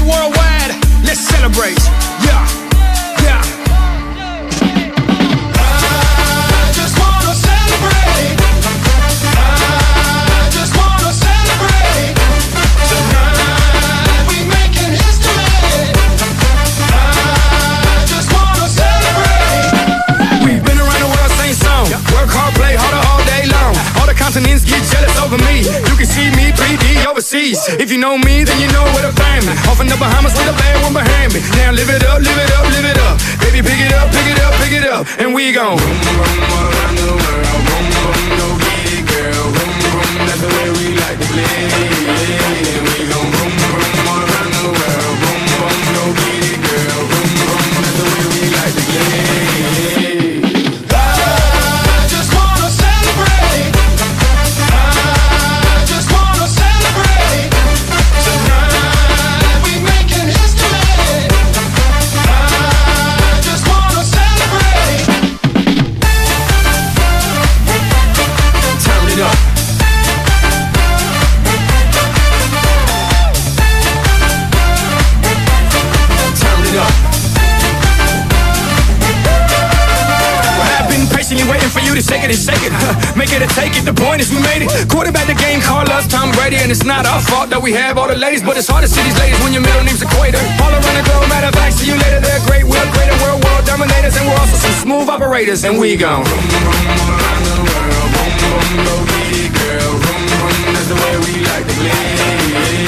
worldwide, let's celebrate. Yeah, yeah. I just wanna celebrate. I just wanna celebrate. Tonight we making history. I just wanna celebrate. We've been around the world, same song. Work hard, play harder all day long. All the continents get jealous over me. You can see me 3D overseas. If you know me, then you know where to find me. Off in the Bahamas with a bad one behind me. Now live it up, live it up, live it up. Baby, pick it up, pick it up, pick it up. And we gon' boom, boom, all around the world. Boom, boom, go get it, girl. Boom, boom, that's the way we like to play. And we gon' boom, boom, all around the world. Boom, boom, go get it, girl. Boom, boom, that's the way we like to play. I just wanna celebrate. I just wanna celebrate. Tonight we making history. I just wanna celebrate. Turn it up. Turn it up. I've been patiently waiting for you to shake it and shake it. Make it or take it, the point is we made it. Quarterback the game, call us Tom Brady. And it's not our fault that we have all the ladies, but it's hard to see these ladies when your middle name's Equator. All around the globe, matter of fact, see you later. They're great, we're greater, we're world dominators. And we're also some smooth operators. And we gon' boom, boom, all around the world. Boom, boom, go get it, girl. Boom, boom, that's the way we like to play.